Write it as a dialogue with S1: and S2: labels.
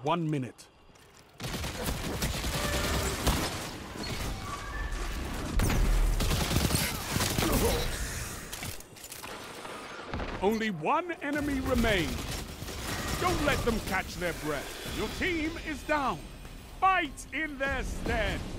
S1: 1 minute. Only one enemy remains. Don't let them catch their breath. Your team is down. Fight in their stead.